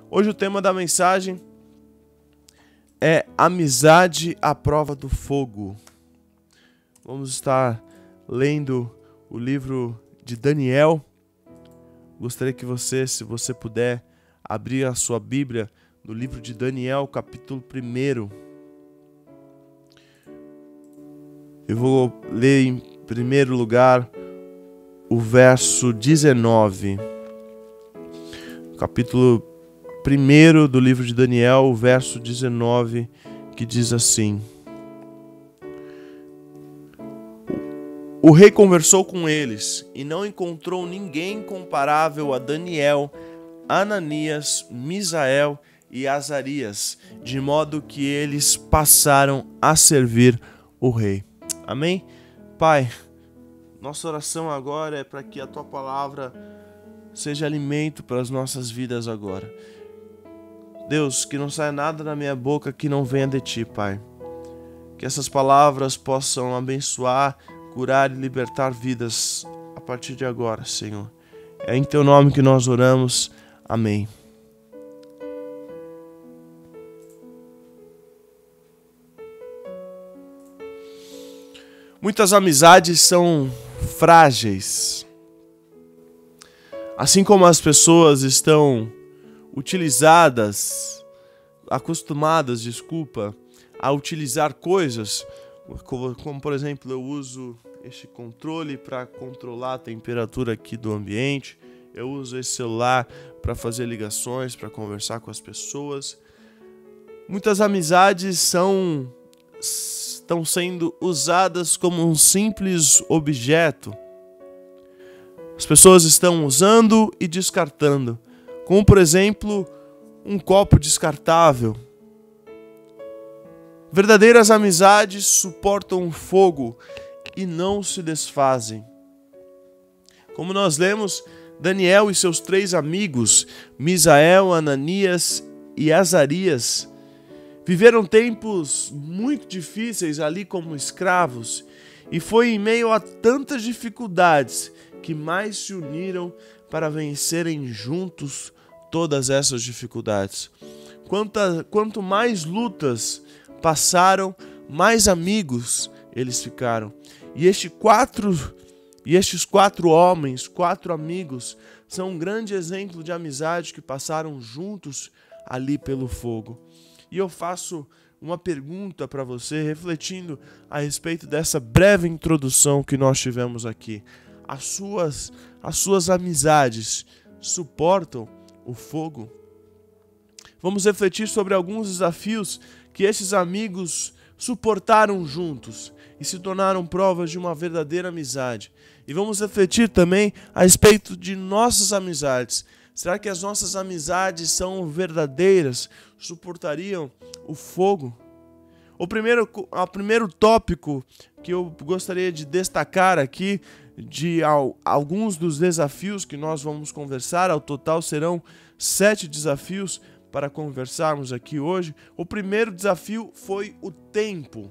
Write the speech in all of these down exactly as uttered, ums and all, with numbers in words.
Hoje o tema da mensagem é amizade à prova do fogo. Vamos estar lendo o livro de Daniel. Gostaria que você, se você puder, abrir a sua Bíblia no livro de Daniel, capítulo um. Eu vou ler em primeiro lugar o verso dezenove. Capítulo um do livro de Daniel, o verso dezenove, que diz assim: O rei conversou com eles e não encontrou ninguém comparável a Daniel, Ananias, Misael e Azarias, de modo que eles passaram a servir o rei. Amém? Pai, nossa oração agora é para que a Tua palavra seja alimento para as nossas vidas agora. Deus, que não saia nada da minha boca que não venha de Ti, Pai. Que essas palavras possam abençoar, curar e libertar vidas a partir de agora, Senhor. É em Teu nome que nós oramos. Amém. Muitas amizades são frágeis. Assim como as pessoas estão utilizadas, acostumadas, desculpa, a utilizar coisas, como, como por exemplo, eu uso este controle para controlar a temperatura aqui do ambiente, eu uso esse celular para fazer ligações, para conversar com as pessoas. Muitas amizades são estão sendo usadas como um simples objeto. As pessoas estão usando e descartando, como por exemplo, um copo descartável. Verdadeiras amizades suportam o fogo e não se desfazem. Como nós lemos, Daniel e seus três amigos, Misael, Ananias e Azarias, viveram tempos muito difíceis ali como escravos, e foi em meio a tantas dificuldades que mais se uniram para vencerem juntos todas essas dificuldades. Quanto, quanto mais lutas passaram, mais amigos eles ficaram. E, este quatro, e estes quatro homens, quatro amigos, são um grande exemplo de amizade que passaram juntos ali pelo fogo. E eu faço uma pergunta para você, refletindo a respeito dessa breve introdução que nós tivemos aqui. As suas, as suas amizades suportam o fogo? Vamos refletir sobre alguns desafios que esses amigos suportaram juntos e se tornaram provas de uma verdadeira amizade. E vamos refletir também a respeito de nossas amizades. Será que as nossas amizades são verdadeiras? Suportariam o fogo? O primeiro, o primeiro tópico que eu gostaria de destacar aqui, de alguns dos desafios que nós vamos conversar, ao total serão sete desafios para conversarmos aqui hoje. O primeiro desafio foi o tempo.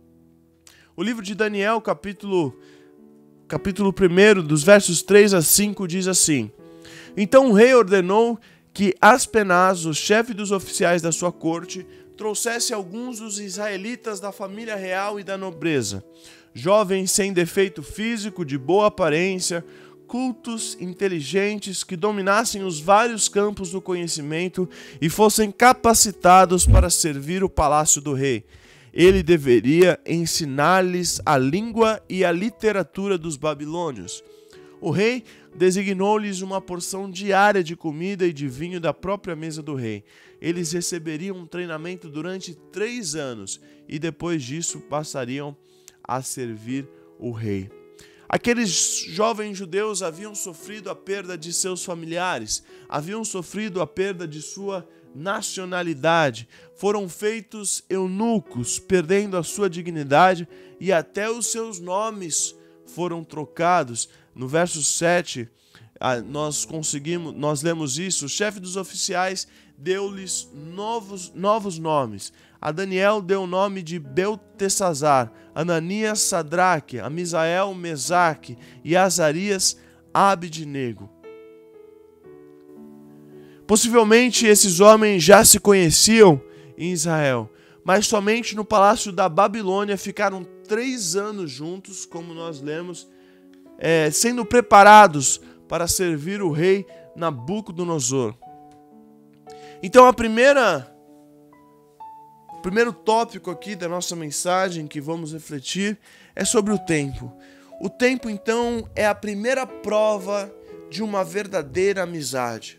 O livro de Daniel, capítulo, capítulo um, dos versos três a cinco, diz assim: Então o rei ordenou que Aspenazo, chefe dos oficiais da sua corte, trouxesse alguns dos israelitas da família real e da nobreza, jovens sem defeito físico, de boa aparência, cultos, inteligentes, que dominassem os vários campos do conhecimento e fossem capacitados para servir o palácio do rei. Ele deveria ensinar-lhes a língua e a literatura dos babilônios. O rei designou-lhes uma porção diária de comida e de vinho da própria mesa do rei. Eles receberiam um treinamento durante três anos e depois disso passariam a servir o rei. Aqueles jovens judeus haviam sofrido a perda de seus familiares, haviam sofrido a perda de sua nacionalidade, foram feitos eunucos, perdendo a sua dignidade, e até os seus nomes foram trocados. No verso sete, nós conseguimos, nós lemos isso: o chefe dos oficiais deu-lhes novos, novos nomes. A Daniel deu o nome de Beltesazar, Ananias, Sadraque, a Misael, Mesaque e Azarias, Abednego. Possivelmente esses homens já se conheciam em Israel, mas somente no palácio da Babilônia ficaram três anos juntos, como nós lemos, é, sendo preparados para servir o rei Nabucodonosor. Então a primeira, o primeiro tópico aqui da nossa mensagem que vamos refletir é sobre o tempo. O tempo, então, é a primeira prova de uma verdadeira amizade.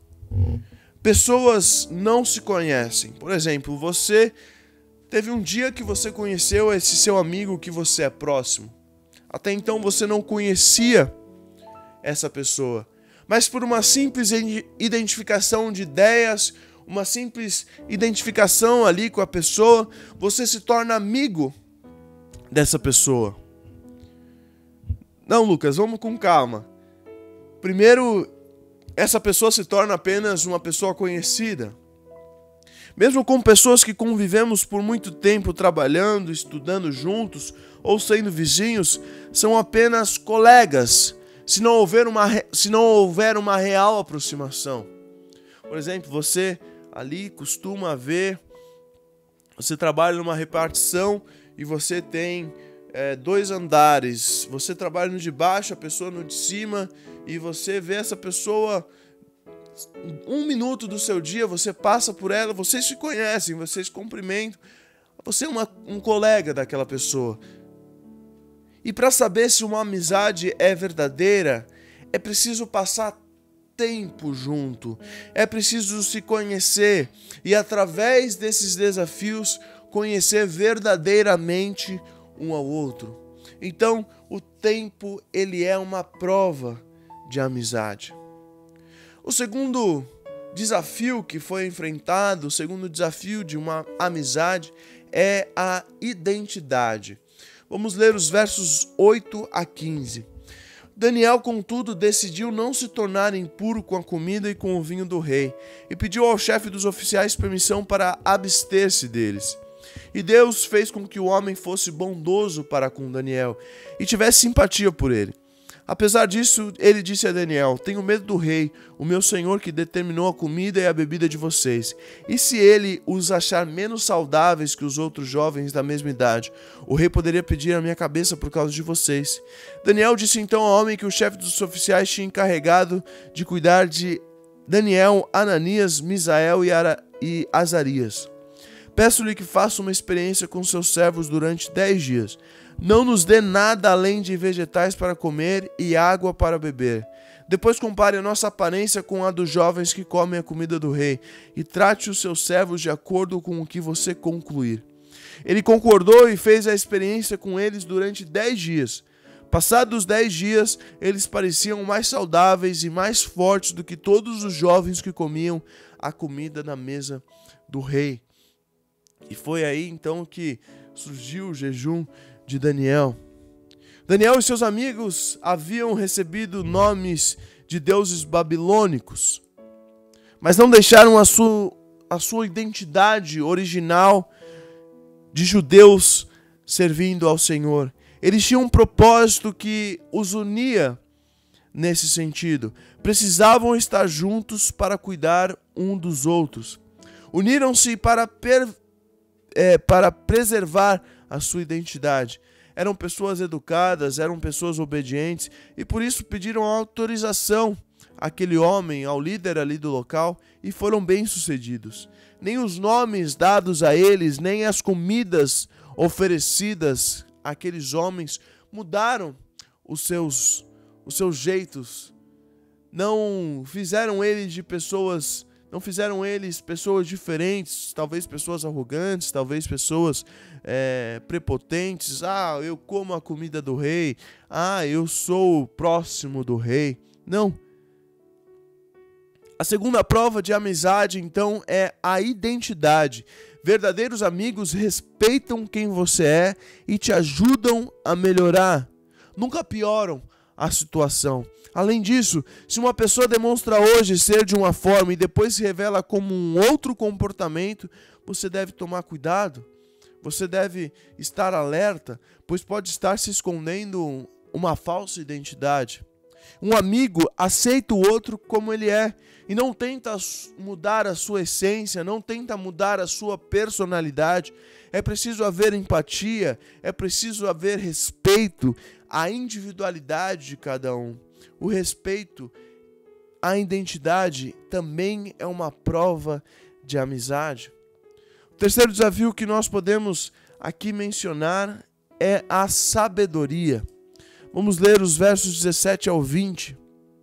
Pessoas não se conhecem. Por exemplo, você teve um dia que você conheceu esse seu amigo que você é próximo. Até então você não conhecia essa pessoa. Mas por uma simples identificação de ideias, uma simples identificação ali com a pessoa, você se torna amigo dessa pessoa. Não, Lucas, vamos com calma. Primeiro, essa pessoa se torna apenas uma pessoa conhecida. Mesmo com pessoas que convivemos por muito tempo trabalhando, estudando juntos ou sendo vizinhos, são apenas colegas, se não houver uma, se não houver uma real aproximação. Por exemplo, você ali costuma ver, você trabalha numa repartição e você tem é, dois andares, você trabalha no de baixo, a pessoa no de cima, e você vê essa pessoa, um minuto do seu dia, você passa por ela, vocês se conhecem, vocês se cumprimentam, você é uma, um colega daquela pessoa. E para saber se uma amizade é verdadeira, é preciso passar tempo junto, é preciso se conhecer e através desses desafios conhecer verdadeiramente um ao outro. Então, o tempo, ele é uma prova de amizade. O segundo desafio que foi enfrentado, o segundo desafio de uma amizade é a identidade. Vamos ler os versos oito a quinze. Daniel, contudo, decidiu não se tornar impuro com a comida e com o vinho do rei, e pediu ao chefe dos oficiais permissão para abster-se deles. E Deus fez com que o homem fosse bondoso para com Daniel e tivesse simpatia por ele. Apesar disso, ele disse a Daniel: tenho medo do rei, o meu senhor, que determinou a comida e a bebida de vocês. E se ele os achar menos saudáveis que os outros jovens da mesma idade, o rei poderia pedir a minha cabeça por causa de vocês. Daniel disse então ao homem que o chefe dos oficiais tinha encarregado de cuidar de Daniel, Ananias, Misael e, Ara e Azarias: peço-lhe que faça uma experiência com seus servos durante dez dias. Não nos dê nada além de vegetais para comer e água para beber. Depois compare a nossa aparência com a dos jovens que comem a comida do rei, e trate os seus servos de acordo com o que você concluir. Ele concordou e fez a experiência com eles durante dez dias. Passados dez dias, eles pareciam mais saudáveis e mais fortes do que todos os jovens que comiam a comida na mesa do rei. E foi aí então que surgiu o jejum de Daniel. Daniel e seus amigos haviam recebido nomes de deuses babilônicos, mas não deixaram a sua, a sua identidade original de judeus servindo ao Senhor. Eles tinham um propósito que os unia nesse sentido. Precisavam estar juntos para cuidar um dos outros. Uniram-se para, per, é, para preservar a sua identidade. Eram pessoas educadas, eram pessoas obedientes e por isso pediram autorização àquele homem, ao líder ali do local, e foram bem-sucedidos. Nem os nomes dados a eles, nem as comidas oferecidas àqueles homens mudaram os seus, os seus jeitos. Não fizeram eles de pessoas Não fizeram eles pessoas diferentes, talvez pessoas arrogantes, talvez pessoas é, prepotentes. Ah, eu como a comida do rei. Ah, eu sou próximo do rei. Não. A segunda prova de amizade, então, é a identidade. Verdadeiros amigos respeitam quem você é e te ajudam a melhorar. Nunca pioram a situação. Além disso, se uma pessoa demonstra hoje ser de uma forma e depois se revela como um outro comportamento, você deve tomar cuidado, você deve estar alerta, pois pode estar se escondendo uma falsa identidade. Um amigo aceita o outro como ele é e não tenta mudar a sua essência, não tenta mudar a sua personalidade. É preciso haver empatia, é preciso haver respeito à individualidade de cada um. O respeito à identidade também é uma prova de amizade. O terceiro desafio que nós podemos aqui mencionar é a sabedoria. Vamos ler os versos dezessete ao vinte.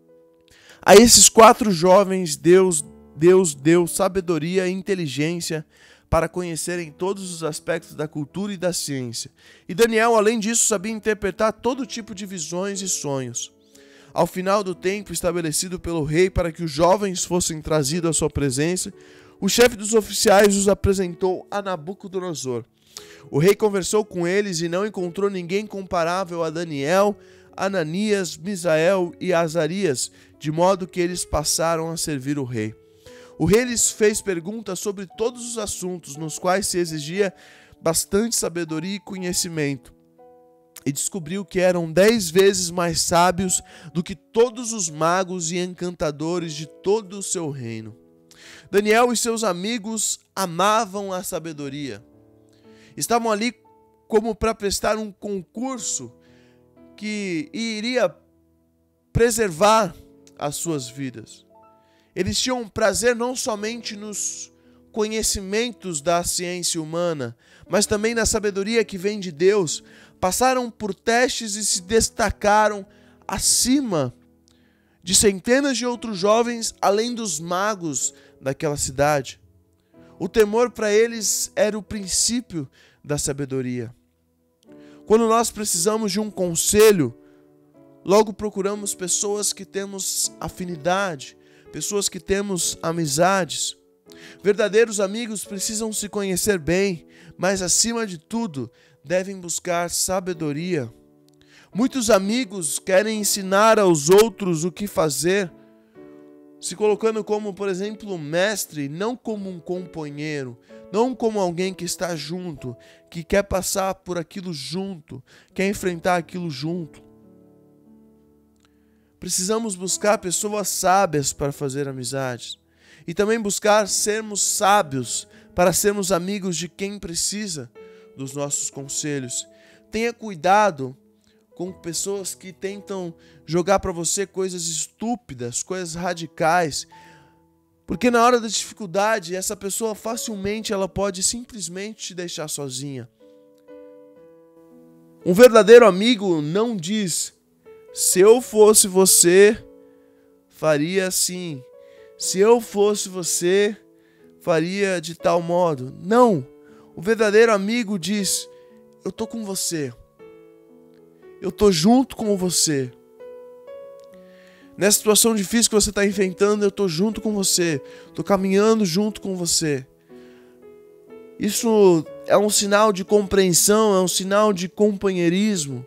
A esses quatro jovens, Deus, Deus deu sabedoria e inteligência para conhecerem todos os aspectos da cultura e da ciência. E Daniel, além disso, sabia interpretar todo tipo de visões e sonhos. Ao final do tempo estabelecido pelo rei para que os jovens fossem trazidos à sua presença, o chefe dos oficiais os apresentou a Nabucodonosor. O rei conversou com eles e não encontrou ninguém comparável a Daniel, Ananias, Misael e Azarias, de modo que eles passaram a servir o rei. O rei lhes fez perguntas sobre todos os assuntos nos quais se exigia bastante sabedoria e conhecimento, e descobriu que eram dez vezes mais sábios do que todos os magos e encantadores de todo o seu reino. Daniel e seus amigos amavam a sabedoria. Estavam ali como para prestar um concurso que iria preservar as suas vidas. Eles tinham prazer não somente nos conhecimentos da ciência humana, mas também na sabedoria que vem de Deus. Passaram por testes e se destacaram acima de centenas de outros jovens, além dos magos daquela cidade. O temor para eles era o princípio da sabedoria. Quando nós precisamos de um conselho, logo procuramos pessoas que temos afinidade, pessoas que temos amizades. Verdadeiros amigos precisam se conhecer bem, mas acima de tudo, devem buscar sabedoria. Muitos amigos querem ensinar aos outros o que fazer, se colocando como, por exemplo, mestre, não como um companheiro, não como alguém que está junto, que quer passar por aquilo junto, quer enfrentar aquilo junto. Precisamos buscar pessoas sábias para fazer amizades e também buscar sermos sábios para sermos amigos de quem precisa dos nossos conselhos. Tenha cuidado com pessoas que tentam jogar para você coisas estúpidas, coisas radicais, porque na hora da dificuldade, essa pessoa facilmente ela pode simplesmente te deixar sozinha. Um verdadeiro amigo não diz: se eu fosse você, faria assim. Se eu fosse você, faria de tal modo. Não. O verdadeiro amigo diz: eu tô com você. Eu tô junto com você. Nessa situação difícil que você está enfrentando, eu tô junto com você. Tô caminhando junto com você. Isso é um sinal de compreensão, é um sinal de companheirismo.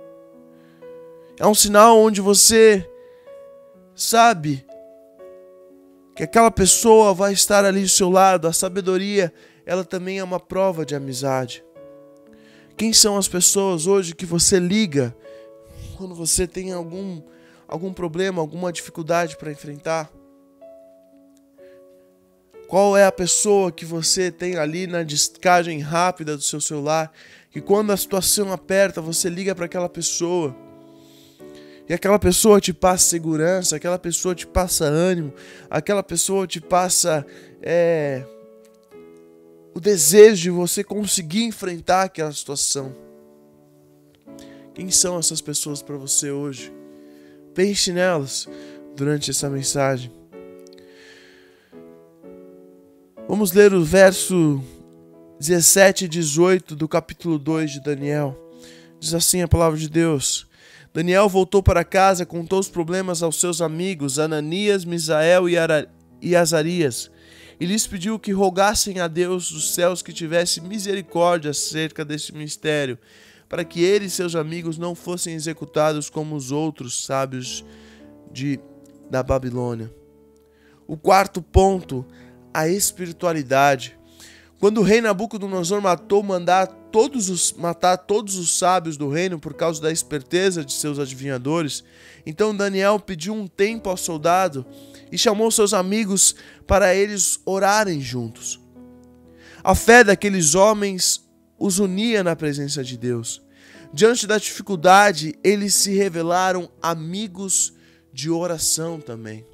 É um sinal onde você sabe que aquela pessoa vai estar ali do seu lado. A sabedoria, ela também é uma prova de amizade. Quem são as pessoas hoje que você liga quando você tem algum, algum problema, alguma dificuldade para enfrentar? Qual é a pessoa que você tem ali na descagem rápida do seu celular, que quando a situação aperta, você liga para aquela pessoa e aquela pessoa te passa segurança, aquela pessoa te passa ânimo, aquela pessoa te passa é, o desejo de você conseguir enfrentar aquela situação? Quem são essas pessoas para você hoje? Pense nelas durante essa mensagem. Vamos ler o verso dezessete e dezoito do capítulo dois de Daniel. Diz assim a palavra de Deus: Daniel voltou para casa, contou os problemas aos seus amigos Ananias, Misael e Azarias, e lhes pediu que rogassem a Deus dos céus que tivesse misericórdia acerca desse mistério, para que ele e seus amigos não fossem executados como os outros sábios de, da Babilônia. O quarto ponto, a espiritualidade. Quando o rei Nabucodonosor matou mandar todos os, matar todos os sábios do reino por causa da esperteza de seus adivinhadores, então Daniel pediu um tempo ao soldado e chamou seus amigos para eles orarem juntos. A fé daqueles homens os unia na presença de Deus. Diante da dificuldade, eles se revelaram amigos de oração também.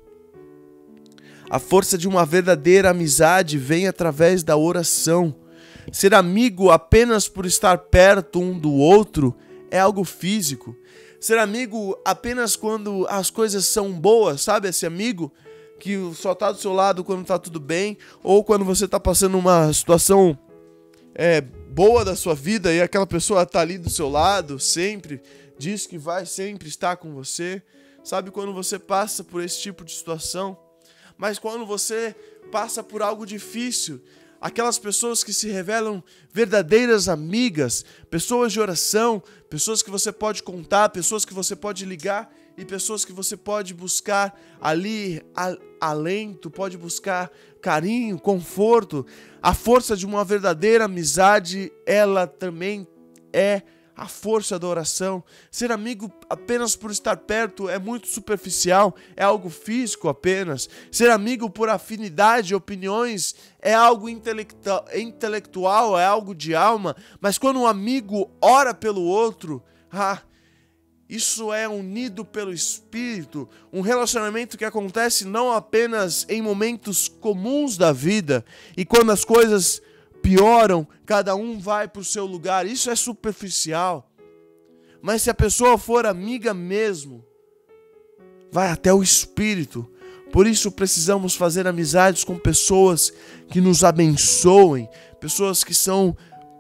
A força de uma verdadeira amizade vem através da oração. Ser amigo apenas por estar perto um do outro é algo físico. Ser amigo apenas quando as coisas são boas, sabe? Esse amigo que só está do seu lado quando está tudo bem, ou quando você está passando uma situação é, boa da sua vida e aquela pessoa está ali do seu lado sempre, diz que vai sempre estar com você. Sabe quando você passa por esse tipo de situação? Mas quando você passa por algo difícil, aquelas pessoas que se revelam verdadeiras amigas, pessoas de oração, pessoas que você pode contar, pessoas que você pode ligar e pessoas que você pode buscar ali a, alento, pode buscar carinho, conforto. A força de uma verdadeira amizade, ela também é a força da oração. Ser amigo apenas por estar perto é muito superficial, é algo físico apenas. Ser amigo por afinidade, opiniões, é algo intelectu- intelectual, é algo de alma. Mas quando um amigo ora pelo outro, ah, isso é unido pelo Espírito, um relacionamento que acontece não apenas em momentos comuns da vida e quando as coisas pioram, cada um vai para o seu lugar. Isso é superficial. Mas se a pessoa for amiga mesmo, vai até o Espírito. Por isso precisamos fazer amizades com pessoas que nos abençoem, pessoas que são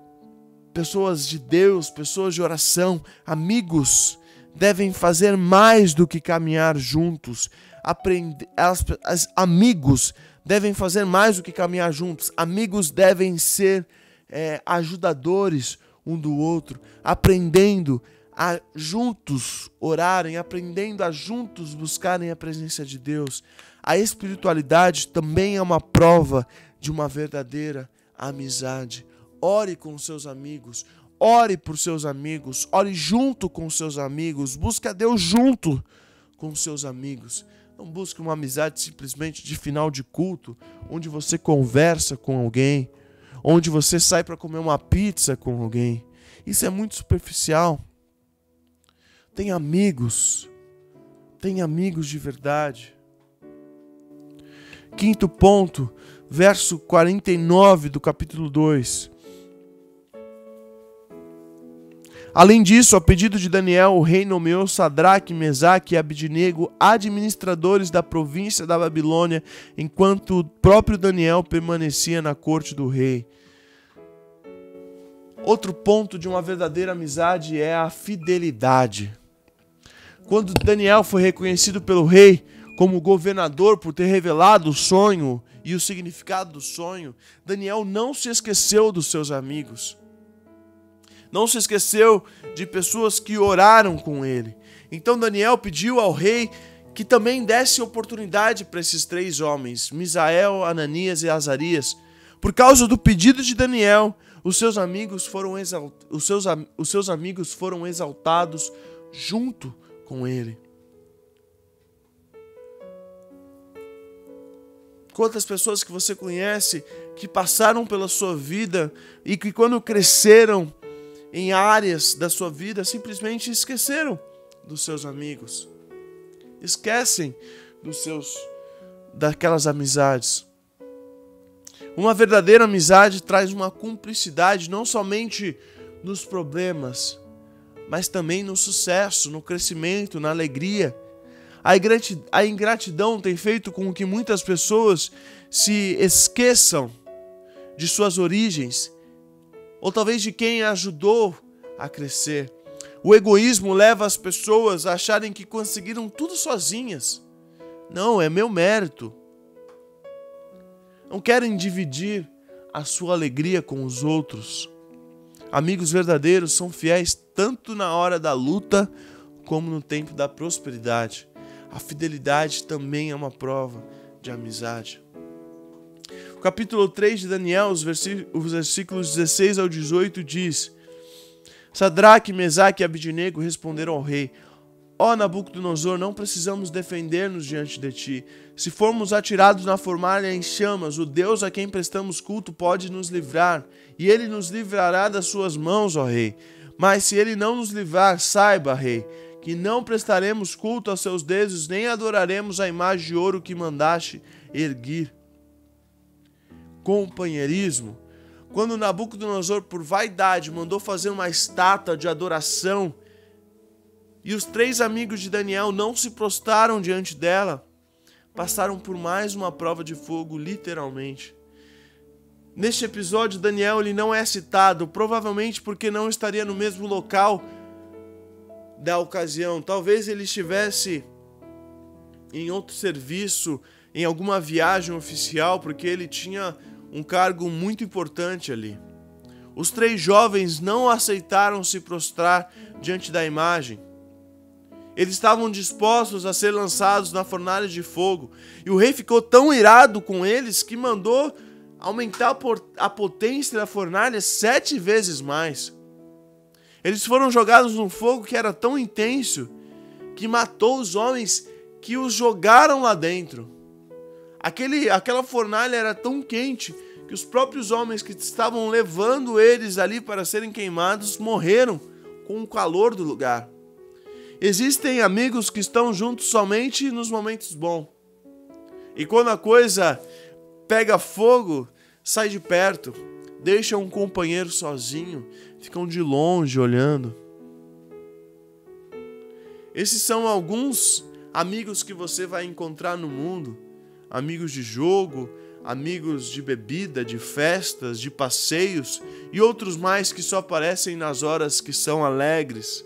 pessoas de Deus, pessoas de oração. Amigos devem fazer mais do que caminhar juntos. Aprender, as, as, amigos devem fazer mais do que caminhar juntos. Amigos devem ser é, ajudadores um do outro, aprendendo a juntos orarem, aprendendo a juntos buscarem a presença de Deus. A espiritualidade também é uma prova de uma verdadeira amizade. Ore com seus amigos, ore por seus amigos, ore junto com seus amigos, busque a Deus junto com seus amigos. Não busque uma amizade simplesmente de final de culto, onde você conversa com alguém, onde você sai para comer uma pizza com alguém. Isso é muito superficial. Tem amigos, tem amigos de verdade. Quinto ponto, verso quarenta e nove do capítulo dois. Além disso, a pedido de Daniel, o rei nomeou Sadraque, Mesaque e Abidnego administradores da província da Babilônia, enquanto o próprio Daniel permanecia na corte do rei. Outro ponto de uma verdadeira amizade é a fidelidade. Quando Daniel foi reconhecido pelo rei como governador por ter revelado o sonho e o significado do sonho, Daniel não se esqueceu dos seus amigos. Não se esqueceu de pessoas que oraram com ele. Então Daniel pediu ao rei que também desse oportunidade para esses três homens, Misael, Ananias e Azarias. Por causa do pedido de Daniel, os seus amigos foram, exalt... os seus, os seus amigos foram exaltados junto com ele. Quantas pessoas que você conhece que passaram pela sua vida e que quando cresceram em áreas da sua vida, simplesmente esqueceram dos seus amigos. Esquecem dos seus, daquelas amizades. Uma verdadeira amizade traz uma cumplicidade não somente nos problemas, mas também no sucesso, no crescimento, na alegria. A ingratidão tem feito com que muitas pessoas se esqueçam de suas origens, ou talvez de quem ajudou a crescer. O egoísmo leva as pessoas a acharem que conseguiram tudo sozinhas. Não, é meu mérito. Não querem dividir a sua alegria com os outros. Amigos verdadeiros são fiéis tanto na hora da luta como no tempo da prosperidade. A fidelidade também é uma prova de amizade. O capítulo três de Daniel, os versículos dezesseis ao dezoito diz: Sadraque, Mesaque e Abidnego responderam ao rei: Ó Nabucodonosor, não precisamos defender-nos diante de ti. Se formos atirados na fornalha em chamas, o Deus a quem prestamos culto pode nos livrar, e ele nos livrará das suas mãos, ó rei. Mas se ele não nos livrar, saiba, rei, que não prestaremos culto aos seus deuses, nem adoraremos a imagem de ouro que mandaste erguer. Companheirismo. Quando Nabucodonosor, por vaidade, mandou fazer uma estátua de adoração, e os três amigos de Daniel não se prostraram diante dela, passaram por mais uma prova de fogo, literalmente. Neste episódio, Daniel ele não é citado, provavelmente porque não estaria no mesmo local da ocasião. Talvez ele estivesse em outro serviço, em alguma viagem oficial, porque ele tinha um cargo muito importante ali. Os três jovens não aceitaram se prostrar diante da imagem. Eles estavam dispostos a ser lançados na fornalha de fogo, e o rei ficou tão irado com eles que mandou aumentar a potência da fornalha sete vezes mais. Eles foram jogados num fogo que era tão intenso que matou os homens que os jogaram lá dentro. Aquele, aquela fornalha era tão quente que os próprios homens que estavam levando eles ali para serem queimados morreram com o calor do lugar. Existem amigos que estão juntos somente nos momentos bons. E quando a coisa pega fogo, sai de perto, deixa um companheiro sozinho, ficam de longe olhando. Esses são alguns amigos que você vai encontrar no mundo. Amigos de jogo, amigos de bebida, de festas, de passeios e outros mais que só aparecem nas horas que são alegres.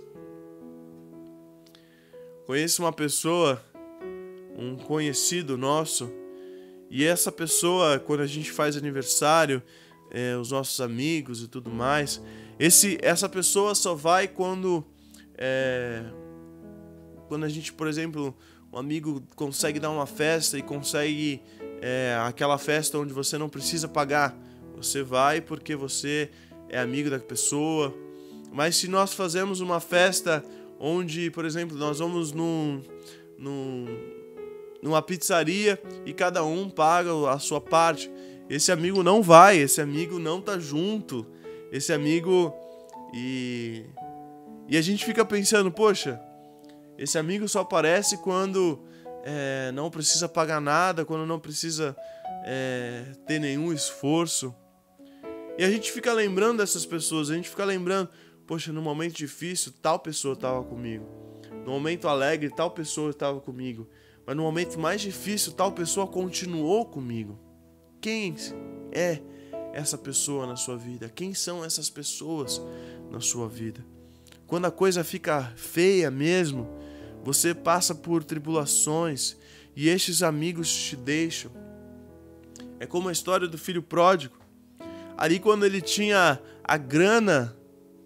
Conheço uma pessoa, um conhecido nosso, e essa pessoa, quando a gente faz aniversário, é, os nossos amigos e tudo mais, esse, essa pessoa só vai quando, é, quando a gente, por exemplo, um amigo consegue dar uma festa e consegue é, aquela festa onde você não precisa pagar. Você vai porque você é amigo da pessoa. Mas se nós fazemos uma festa onde, por exemplo, nós vamos num, num, numa pizzaria e cada um paga a sua parte, esse amigo não vai, esse amigo não tá junto, esse amigo... E, e a gente fica pensando, poxa, esse amigo só aparece quando é, não precisa pagar nada, quando não precisa é, ter nenhum esforço. E a gente fica lembrando dessas pessoas, a gente fica lembrando, poxa, no momento difícil, tal pessoa estava comigo. No momento alegre, tal pessoa estava comigo. Mas no momento mais difícil, tal pessoa continuou comigo. Quem é essa pessoa na sua vida? Quem são essas pessoas na sua vida? Quando a coisa fica feia mesmo, você passa por tribulações e estes amigos te deixam. É como a história do filho pródigo. Ali quando ele tinha a grana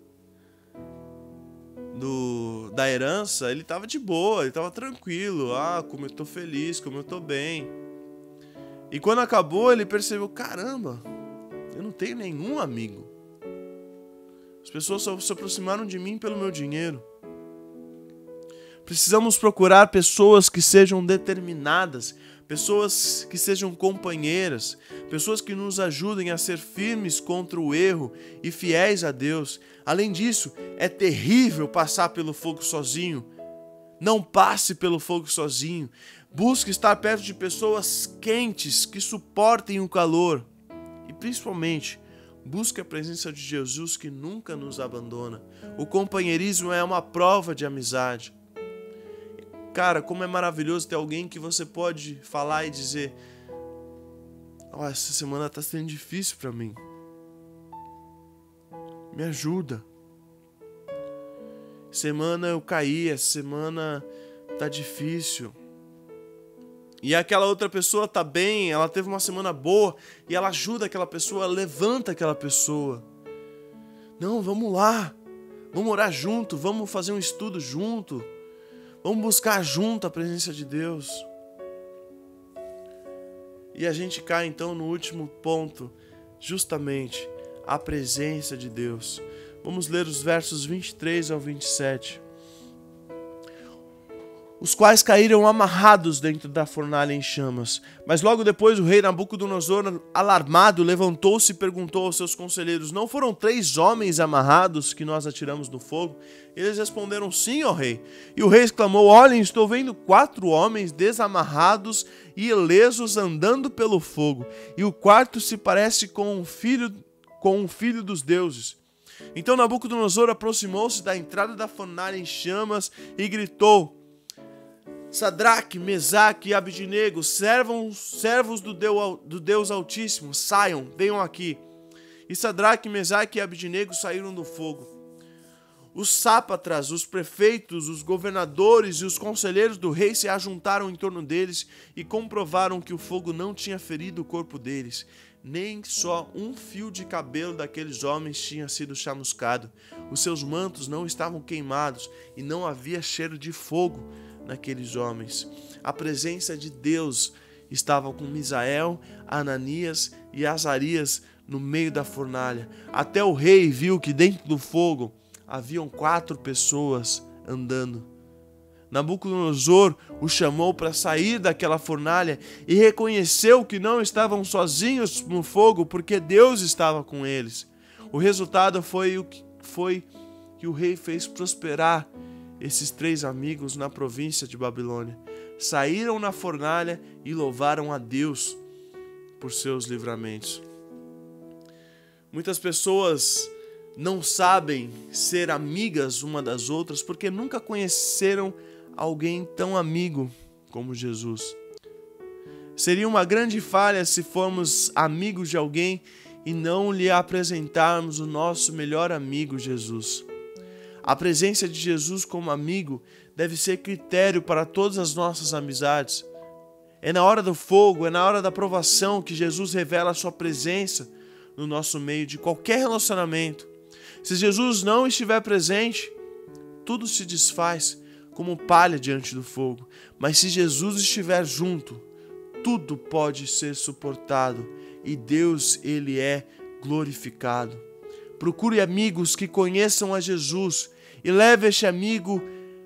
do, da herança, ele estava de boa, ele estava tranquilo. Ah, como eu estou feliz, como eu estou bem. E quando acabou, ele percebeu, caramba, eu não tenho nenhum amigo. As pessoas só se aproximaram de mim pelo meu dinheiro. Precisamos procurar pessoas que sejam determinadas, pessoas que sejam companheiras, pessoas que nos ajudem a ser firmes contra o erro e fiéis a Deus. Além disso, é terrível passar pelo fogo sozinho. Não passe pelo fogo sozinho. Busque estar perto de pessoas quentes que suportem o calor. E principalmente, busque a presença de Jesus que nunca nos abandona. O companheirismo é uma prova de amizade. Cara, como é maravilhoso ter alguém que você pode falar e dizer: oh, essa semana tá sendo difícil pra mim. Me ajuda. Semana eu caí, essa semana tá difícil. E aquela outra pessoa tá bem, ela teve uma semana boa e ela ajuda aquela pessoa, levanta aquela pessoa. Não, vamos lá, vamos orar junto, vamos fazer um estudo junto, vamos buscar junto a presença de Deus. E a gente cai então no último ponto, justamente a presença de Deus. Vamos ler os versos vinte e três ao vinte e sete. Os quais caíram amarrados dentro da fornalha em chamas. Mas logo depois o rei Nabucodonosor, alarmado, levantou-se e perguntou aos seus conselheiros: não foram três homens amarrados que nós atiramos no fogo? Eles responderam: sim, ó rei. E o rei exclamou: olhem, estou vendo quatro homens desamarrados e ilesos andando pelo fogo, e o quarto se parece com um filho, com um filho dos deuses. Então Nabucodonosor aproximou-se da entrada da fornalha em chamas e gritou: Sadraque, Mesaque e Abidnego, servos, servos do, Deus, do Deus Altíssimo, saiam, venham aqui. E Sadraque, Mesaque e Abidnego saíram do fogo. Os sápatras, os prefeitos, os governadores e os conselheiros do rei se ajuntaram em torno deles e comprovaram que o fogo não tinha ferido o corpo deles. Nem só um fio de cabelo daqueles homens tinha sido chamuscado. Os seus mantos não estavam queimados e não havia cheiro de fogo naqueles homens. A presença de Deus estava com Misael, Ananias e Azarias no meio da fornalha. Até o rei viu que dentro do fogo haviam quatro pessoas andando. Nabucodonosor o chamou para sair daquela fornalha e reconheceu que não estavam sozinhos no fogo, porque Deus estava com eles. O resultado foi o que, foi que o rei fez prosperar esses três amigos na província de Babilônia. Saíram na fornalha e louvaram a Deus por seus livramentos. Muitas pessoas não sabem ser amigas uma das outras porque nunca conheceram alguém tão amigo como Jesus. Seria uma grande falha se formos amigos de alguém e não lhe apresentarmos o nosso melhor amigo, Jesus. A presença de Jesus como amigo deve ser critério para todas as nossas amizades. É na hora do fogo, é na hora da provação que Jesus revela a sua presença no nosso meio de qualquer relacionamento. Se Jesus não estiver presente, tudo se desfaz como palha diante do fogo. Mas se Jesus estiver junto, tudo pode ser suportado e Deus, ele é glorificado. Procure amigos que conheçam a Jesus e leve este amigo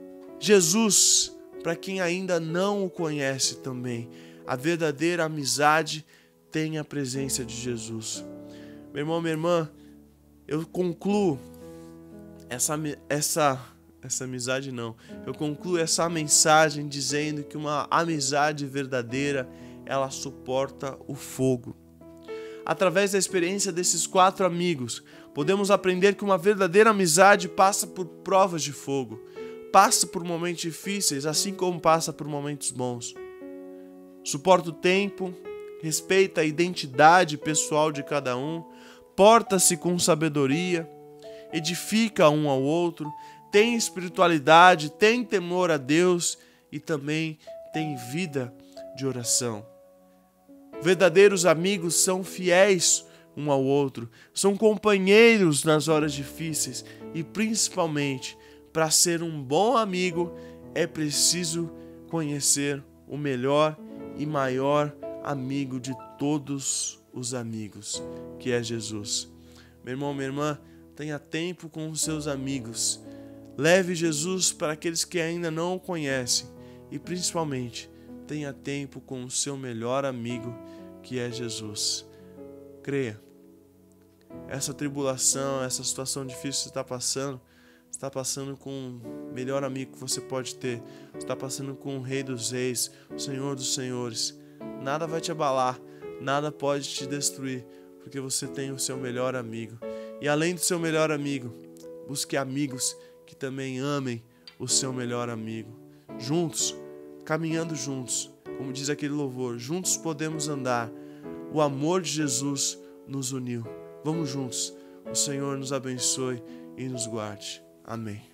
Jesus para quem ainda não o conhece também. A verdadeira amizade tem a presença de Jesus. Meu irmão, minha irmã, eu concluo essa, essa, essa amizade não. Eu concluo essa mensagem dizendo que uma amizade verdadeira, ela suporta o fogo. Através da experiência desses quatro amigos, podemos aprender que uma verdadeira amizade passa por provas de fogo, passa por momentos difíceis, assim como passa por momentos bons. Suporta o tempo, respeita a identidade pessoal de cada um, porta-se com sabedoria, edifica um ao outro, tem espiritualidade, tem temor a Deus e também tem vida de oração. Verdadeiros amigos são fiéis um ao outro, são companheiros nas horas difíceis e, principalmente, para ser um bom amigo, é preciso conhecer o melhor e maior amigo de todos os amigos, que é Jesus. Meu irmão, minha irmã, tenha tempo com os seus amigos. Leve Jesus para aqueles que ainda não o conhecem e, principalmente, tenha tempo com o seu melhor amigo, que é Jesus. Creia. Essa tribulação, essa situação difícil que você está passando, você está passando com o melhor amigo que você pode ter. Você está passando com o Rei dos Reis, o Senhor dos Senhores. Nada vai te abalar, nada pode te destruir, porque você tem o seu melhor amigo. E além do seu melhor amigo, busque amigos que também amem o seu melhor amigo. Juntos, caminhando juntos, como diz aquele louvor, juntos podemos andar. O amor de Jesus nos uniu. Vamos juntos. O Senhor nos abençoe e nos guarde. Amém.